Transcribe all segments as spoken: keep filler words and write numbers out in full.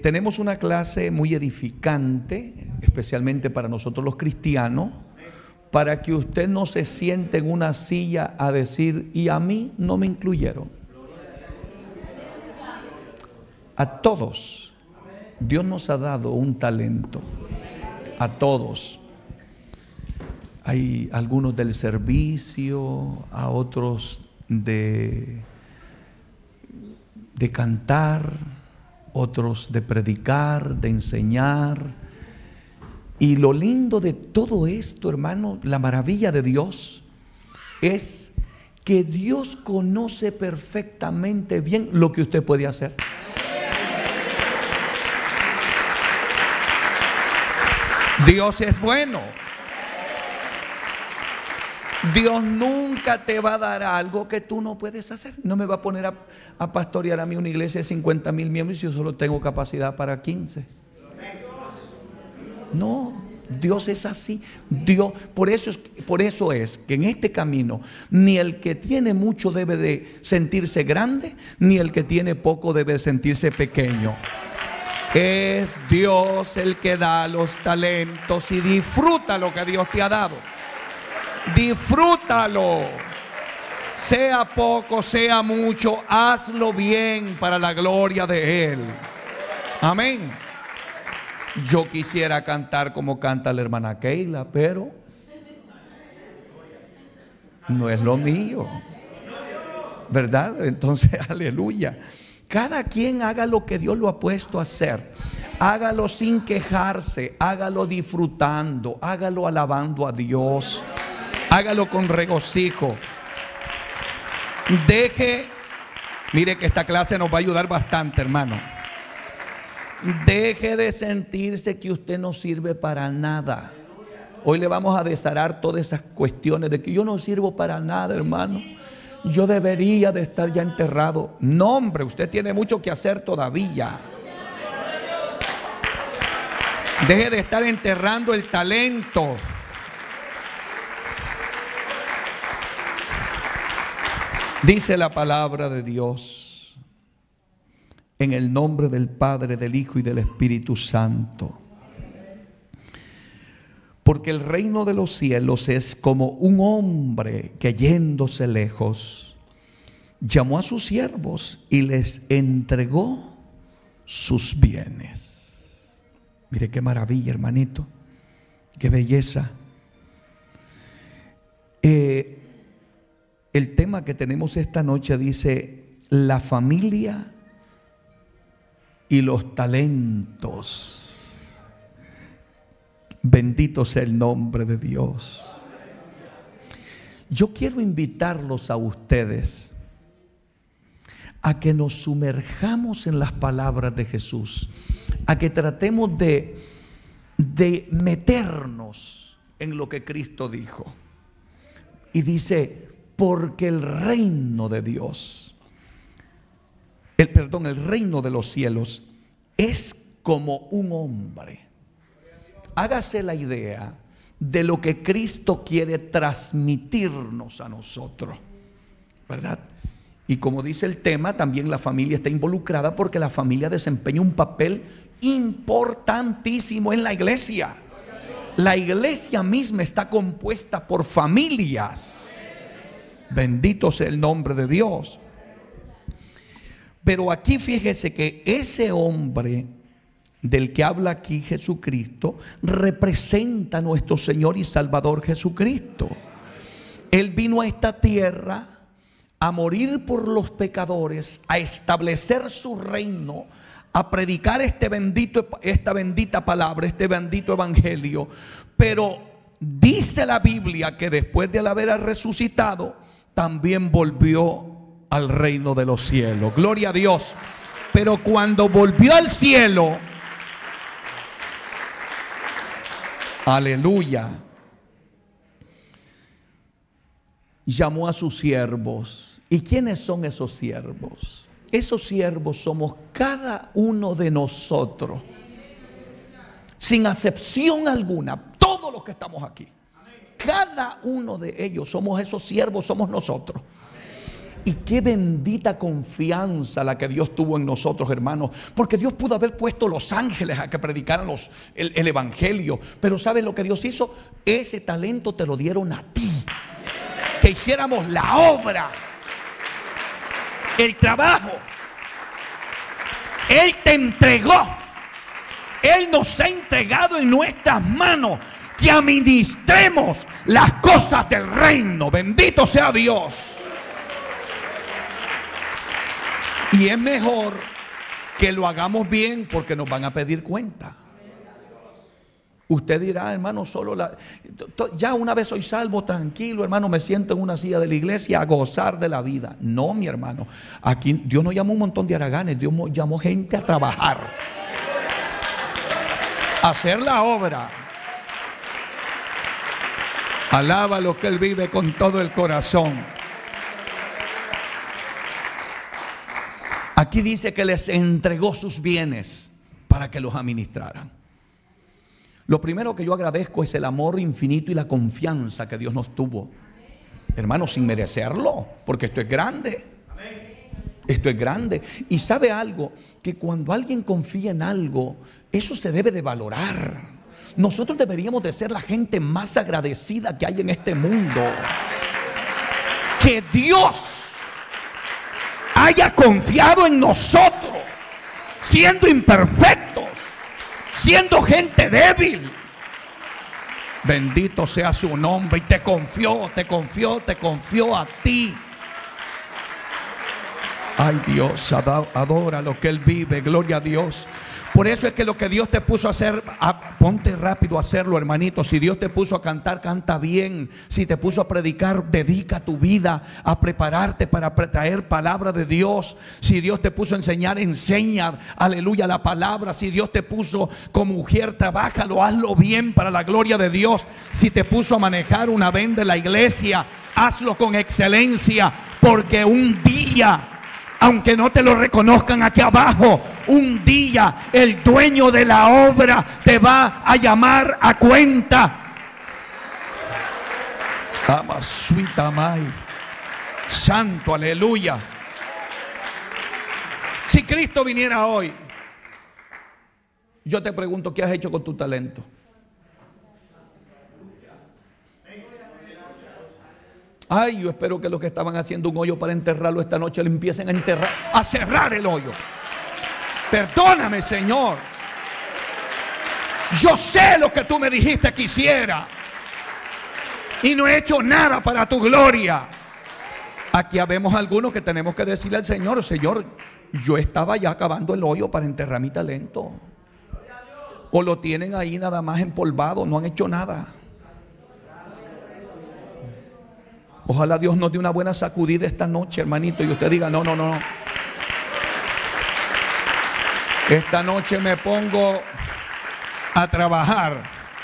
tenemos una clase muy edificante, especialmente para nosotros los cristianos, para que usted no se siente en una silla a decir, y a mí no me incluyeron. A todos Dios nos ha dado un talento, a todos. Hay algunos del servicio, a otros de, de cantar, otros de predicar, de enseñar. Y lo lindo de todo esto, hermano, la maravilla de Dios, es que Dios conoce perfectamente bien lo que usted puede hacer. Dios es bueno. Dios nunca te va a dar algo que tú no puedes hacer. No me va a poner a, a pastorear a mí una iglesia de cincuenta mil miembros si yo solo tengo capacidad para quince. No, Dios es así. Dios, por eso es, por eso es que en este camino ni el que tiene mucho debe de sentirse grande, ni el que tiene poco debe sentirse pequeño. Es Dios el que da los talentos, y disfruta lo que Dios te ha dado. Disfrútalo. Sea poco, sea mucho, hazlo bien para la gloria de Él. Amén. Yo quisiera cantar como canta la hermana Keila, pero no es lo mío, ¿verdad? Entonces, aleluya. Cada quien haga lo que Dios lo ha puesto a hacer. Hágalo sin quejarse, hágalo disfrutando, hágalo alabando a Dios, hágalo con regocijo. Deje, mire que esta clase nos va a ayudar bastante, hermano. Deje de sentirse que usted no sirve para nada. Hoy le vamos a desarar todas esas cuestiones de que yo no sirvo para nada, hermano. Yo debería de estar ya enterrado. No, hombre, usted tiene mucho que hacer todavía. Deje de estar enterrando el talento. Dice la palabra de Dios, en el nombre del Padre, del Hijo y del Espíritu Santo. Porque el reino de los cielos es como un hombre que, yéndose lejos, llamó a sus siervos y les entregó sus bienes. Mire qué maravilla, hermanito, qué belleza. Eh, el tema que tenemos esta noche dice: la familia y los talentos. Bendito sea el nombre de Dios. Yo quiero invitarlos a ustedes a que nos sumerjamos en las palabras de Jesús, a que tratemos de, de meternos en lo que Cristo dijo. Y dice, porque el reino de Dios, el perdón, el reino de los cielos es como un hombre. Hágase la idea de lo que Cristo quiere transmitirnos a nosotros, ¿verdad? Y como dice el tema, también la familia está involucrada, porque la familia desempeña un papel importantísimo en la iglesia. La iglesia misma está compuesta por familias. Bendito sea el nombre de Dios. Pero aquí fíjese que ese hombre del que habla aquí Jesucristo representa a nuestro Señor y Salvador Jesucristo. Él vino a esta tierra a morir por los pecadores, a establecer su reino, a predicar este bendito, esta bendita palabra, este bendito evangelio. Pero dice la Biblia que después de haber resucitado, también volvió al reino de los cielos. Gloria a Dios. Pero cuando volvió al cielo, aleluya, llamó a sus siervos. ¿Y quiénes son esos siervos? Esos siervos somos cada uno de nosotros, sin excepción alguna, todos los que estamos aquí. Cada uno de ellos somos esos siervos, somos nosotros. Y qué bendita confianza la que Dios tuvo en nosotros, hermanos. Porque Dios pudo haber puesto los ángeles a que predicaran los, el, el evangelio. Pero ¿sabes lo que Dios hizo? Ese talento te lo dieron a ti. Que hiciéramos la obra, el trabajo. Él te entregó. Él nos ha entregado en nuestras manos que administremos las cosas del reino. Bendito sea Dios. Y es mejor que lo hagamos bien, porque nos van a pedir cuenta. Usted dirá, hermano, solo la, ya una vez soy salvo, tranquilo, hermano, me siento en una silla de la iglesia a gozar de la vida. No, mi hermano, aquí Dios no llamó un montón de haraganes, Dios llamó gente a trabajar, a hacer la obra. Alaba lo que Él vive con todo el corazón. Aquí dice que les entregó sus bienes para que los administraran. Lo primero que yo agradezco es el amor infinito y la confianza que Dios nos tuvo, hermano, sin merecerlo, porque esto es grande. Esto es grande. Y sabe algo, que cuando alguien confía en algo, eso se debe de valorar. Nosotros deberíamos de ser la gente más agradecida que hay en este mundo. Que Dios haya confiado en nosotros, siendo imperfectos, siendo gente débil. Bendito sea su nombre. Y te confió, te confió, te confió a ti. Ay, Dios, adora lo que Él vive. Gloria a Dios. Por eso es que lo que Dios te puso a hacer, a, ponte rápido a hacerlo, hermanito. Si Dios te puso a cantar, canta bien. Si te puso a predicar, dedica tu vida a prepararte para traer palabra de Dios. Si Dios te puso a enseñar, enseña, aleluya, la palabra. Si Dios te puso como mujer, trabájalo, hazlo bien para la gloria de Dios. Si te puso a manejar una venda en la iglesia, hazlo con excelencia, porque un día, aunque no te lo reconozcan aquí abajo, un día el dueño de la obra te va a llamar a cuenta. Santo, aleluya. Si Cristo viniera hoy, yo te pregunto, ¿qué has hecho con tu talento? Ay, yo espero que los que estaban haciendo un hoyo para enterrarlo esta noche le empiecen a enterrar, a cerrar el hoyo. Perdóname, Señor. Yo sé lo que tú me dijiste que hiciera y no he hecho nada para tu gloria. Aquí habemos algunos que tenemos que decirle al Señor: Señor, yo estaba ya acabando el hoyo para enterrar mi talento. O lo tienen ahí nada más empolvado, no han hecho nada. Ojalá Dios nos dé una buena sacudida esta noche, hermanito, y usted diga: no, no, no, no. Esta noche me pongo a trabajar,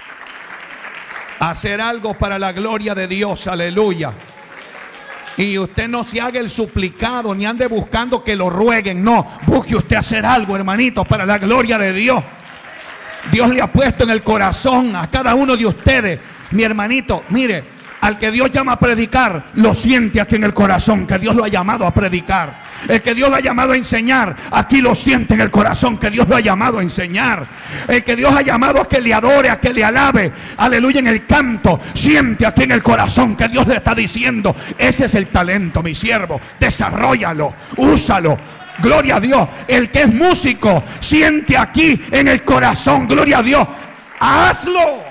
a hacer algo para la gloria de Dios, aleluya. Y usted no se haga el suplicado, ni ande buscando que lo rueguen. No, busque usted hacer algo, hermanito, para la gloria de Dios. Dios le ha puesto en el corazón a cada uno de ustedes. Mi hermanito, mire, al que Dios llama a predicar, lo siente aquí en el corazón, que Dios lo ha llamado a predicar. El que Dios lo ha llamado a enseñar, aquí lo siente en el corazón, que Dios lo ha llamado a enseñar. El que Dios ha llamado a que le adore, a que le alabe, aleluya, en el canto, siente aquí en el corazón que Dios le está diciendo: ese es el talento, mi siervo, desarróllalo, úsalo. Gloria a Dios. El que es músico, siente aquí en el corazón, gloria a Dios, hazlo.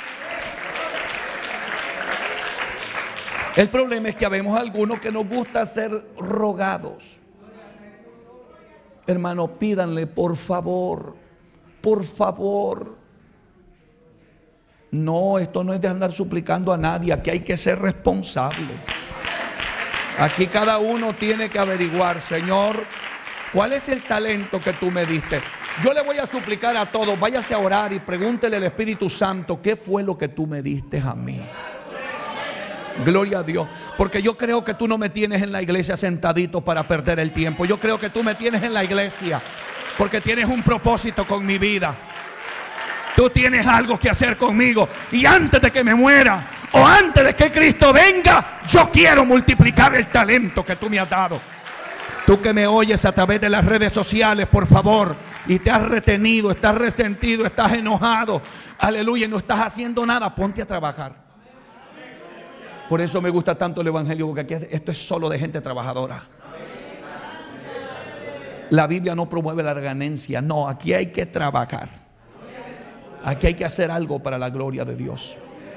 El problema es que habemos algunos que nos gusta ser rogados. Hermano, pídanle, por favor, por favor. No, esto no es de andar suplicando a nadie. Aquí hay que ser responsable. Aquí cada uno tiene que averiguar: Señor, ¿cuál es el talento que tú me diste? Yo le voy a suplicar a todos: váyase a orar y pregúntele al Espíritu Santo: ¿qué fue lo que tú me diste a mí? Gloria a Dios. Porque yo creo que tú no me tienes en la iglesia sentadito para perder el tiempo. Yo creo que tú me tienes en la iglesia porque tienes un propósito con mi vida. Tú tienes algo que hacer conmigo. Y antes de que me muera, o antes de que Cristo venga, yo quiero multiplicar el talento que tú me has dado. Tú que me oyes a través de las redes sociales, por favor, y te has retenido, estás resentido, estás enojado, aleluya, y no estás haciendo nada, ponte a trabajar. Por eso me gusta tanto el evangelio, porque aquí esto es solo de gente trabajadora. La Biblia no promueve la ganancia, no, aquí hay que trabajar. Aquí hay que hacer algo para la gloria de Dios.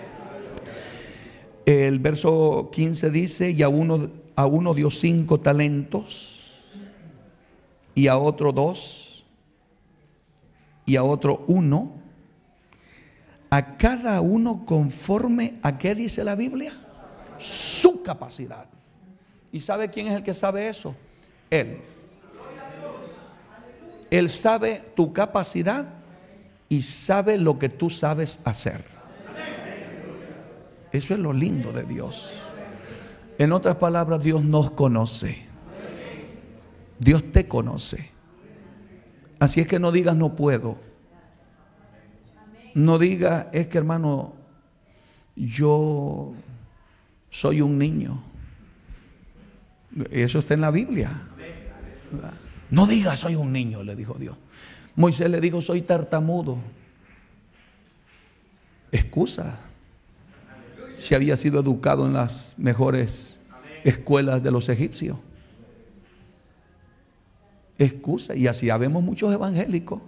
El verso quince dice: y a uno, a uno dio cinco talentos, y a otro dos, y a otro uno, a cada uno conforme a qué dice la Biblia, su capacidad. ¿Y sabe quién es el que sabe eso? Él. Él sabe tu capacidad y sabe lo que tú sabes hacer. Eso es lo lindo de Dios. En otras palabras, Dios nos conoce. Dios te conoce. Así es que no digas no puedo. No digas es que hermano, yo soy un niño. Eso está en la Biblia. No digas soy un niño, le dijo Dios. Moisés le dijo soy tartamudo. Excusa. Si había sido educado en las mejores escuelas de los egipcios. Excusa. Y así habemos muchos evangélicos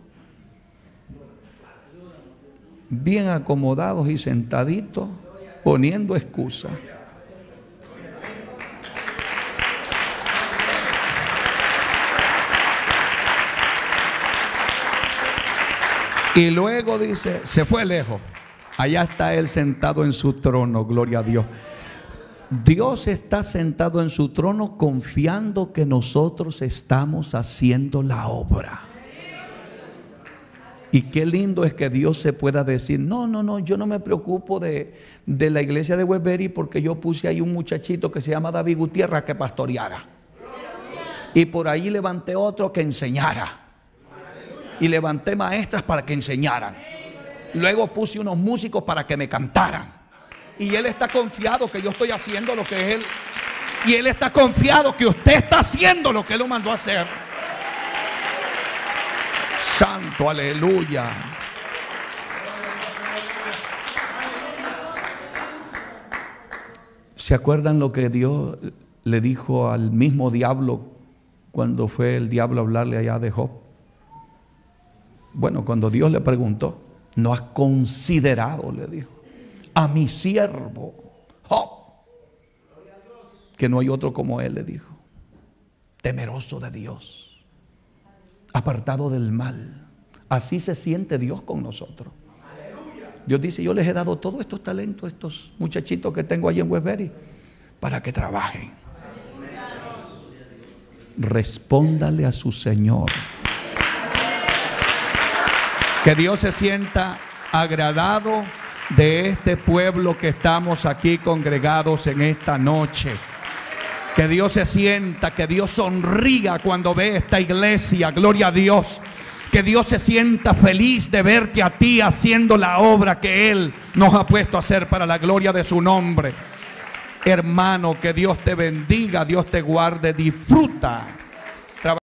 bien acomodados y sentaditos poniendo excusa. Y luego dice, se fue lejos. Allá está Él sentado en su trono, gloria a Dios. Dios está sentado en su trono confiando que nosotros estamos haciendo la obra. Y qué lindo es que Dios se pueda decir, no, no, no, yo no me preocupo de, de la iglesia de Westbury porque yo puse ahí un muchachito que se llama David Gutiérrez que pastoreara. Y por ahí levanté otro que enseñara. Y levanté maestras para que enseñaran. Luego puse unos músicos para que me cantaran. Y Él está confiado que yo estoy haciendo lo que Él. Y Él está confiado que usted está haciendo lo que Él lo mandó a hacer. Santo, aleluya. ¿Se acuerdan lo que Dios le dijo al mismo diablo cuando fue el diablo a hablarle allá de Job? Bueno, cuando Dios le preguntó, ¿no has considerado, le dijo, a mi siervo Job, que no hay otro como él, le dijo, temeroso de Dios, apartado del mal? Así se siente Dios con nosotros. Dios dice, yo les he dado todos estos talentos a estos muchachitos que tengo allí en Westbury para que trabajen. Respóndale a su Señor. Que Dios se sienta agradado de este pueblo que estamos aquí congregados en esta noche. Que Dios se sienta, que Dios sonría cuando ve esta iglesia, gloria a Dios. Que Dios se sienta feliz de verte a ti haciendo la obra que Él nos ha puesto a hacer para la gloria de su nombre. Hermano, que Dios te bendiga, Dios te guarde, disfruta